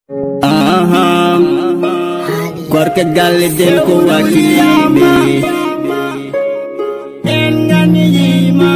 Korka galle del ko wakibe engani yima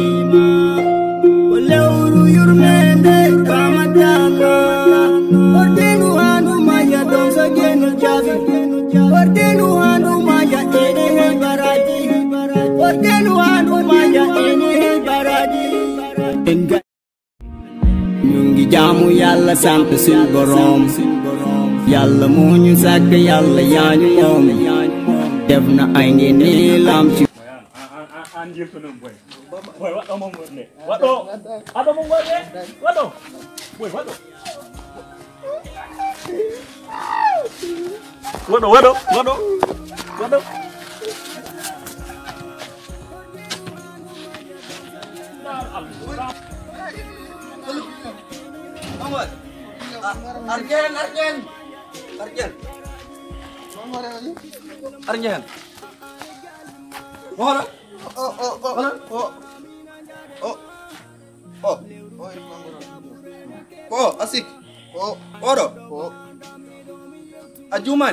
olewru yurmende ramadana ordenu hanu maya don sagenu jabi ordenu hanu maya ene baraji ordenu hanu maya ene baraji enga nyungi jamu yalla sant sul borom Yalla muñu sak yalla yañu mom def na ay ngi ni lam ci an jëf na boy boy wa mom wone wato ado mom wone wato boy wato wato Muhammad Arjen Mohon. Oh, asik. Oro. Ajuman.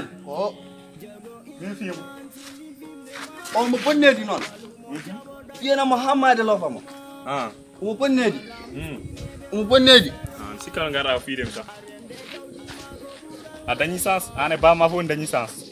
Mo penne di non. Dia na Muhammad lo famo. Mo penne di. Mo penne di. Sikal ngara fi dem sax. A dañi sens ane ba ma fon dañi sens.